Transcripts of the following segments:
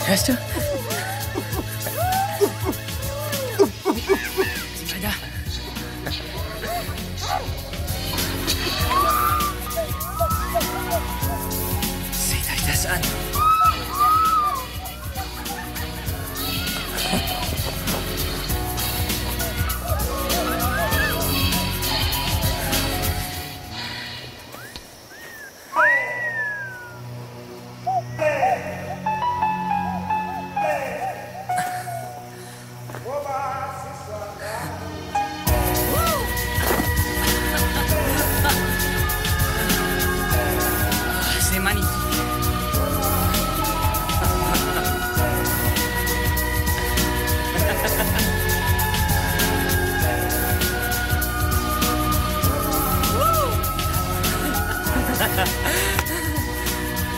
Hörst du? Sieh mal da. Seht euch das an. C'est magnifique.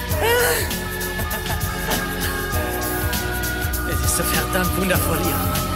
Es ist so verdammt wundervoll hier, Mann.